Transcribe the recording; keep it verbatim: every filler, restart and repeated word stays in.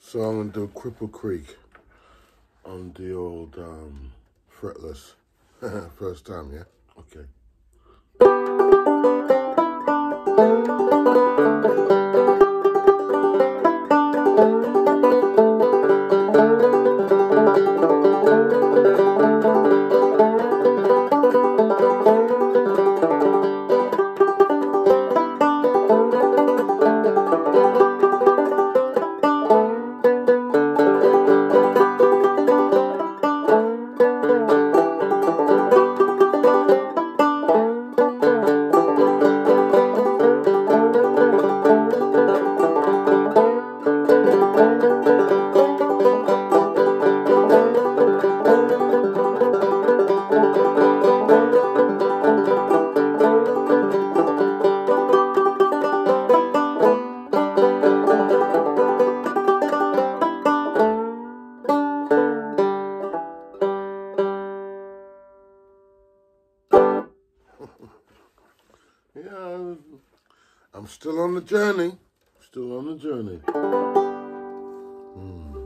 So I'm going to do Cripple Creek on the old um, fretless. First time, yeah? Okay. Yeah, I'm still on the journey. Still on the journey. Mm.